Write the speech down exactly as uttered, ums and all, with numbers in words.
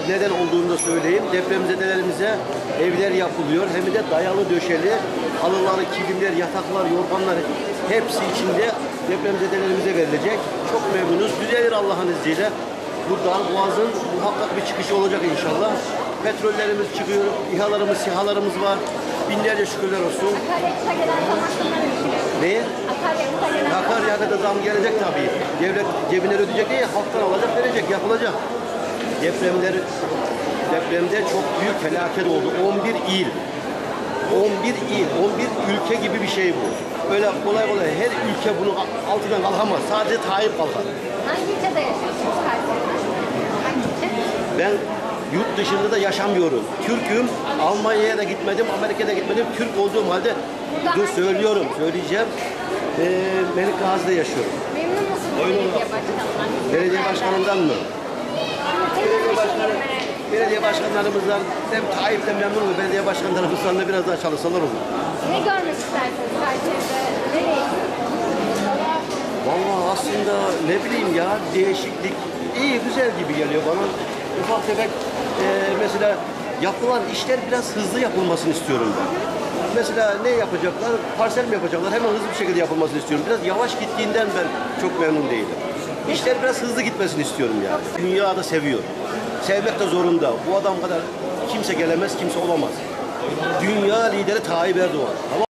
neden olduğunu da söyleyeyim. Depremzedelerimize evler yapılıyor. Hem de dayalı döşeli, halıları, kilimler, yataklar, yorganlar hepsi içinde depremzedelerimize verilecek. Çok memnunuz. Düzelir Allah'ın izniyle. Buradan Boğaz'ın muhakkak bir çıkışı olacak inşallah. Petrollerimiz çıkıyor, İHA'larımız, SİHA'larımız var. Binlerce şükürler olsun. Akaryakıta gelen zam hakkında ne düşünüyorsunuz? Neye? Akaryakıta gelen zam. Akaryakıta zam gelecek tabii. Devlet cebine ödeyecek değil, halktan alacak, verecek, yapılacak. Depremler, depremde çok büyük felaket oldu. on bir il, on bir il, on bir ülke gibi bir şey bu. Böyle kolay kolay her ülke bunu altından kalkamaz. Sadece Tayyip kalkar. Hangi ülkede yaşıyorsunuz Kayseri'de? Hangi ülke? Ben yurt dışında da yaşamıyorum. Türk'üm. Almanya'ya da gitmedim, Amerika'da gitmedim. Türk olduğum halde dur söylüyorum, söyleyeceğim. Ee, Melik Gazi'de yaşıyorum. Memnun musunuz Oyun belediye olarak. başkanından? Belediye başkanından mı? Belediye başkanı, belediye başkanlarımızdan hem Tayyip'ten memnunum. Belediye başkanlarımızdan da biraz daha çalışsalar olur. Ne görmek istersiniz Kayseri'de? Nereye? Vallahi aslında ne bileyim ya, değişiklik iyi, güzel gibi geliyor bana. Ufak tefek e, mesela yapılan işler biraz hızlı yapılmasını istiyorum ben. Mesela ne yapacaklar? Parsel mi yapacaklar? Hemen hızlı bir şekilde yapılmasını istiyorum. Biraz yavaş gittiğinden ben çok memnun değilim. İşler biraz hızlı gitmesini istiyorum yani. Dünya da seviyor. Sevmek de zorunda. Bu adam kadar kimse gelemez, kimse olamaz. Dünya lideri Tayyip Erdoğan. Ama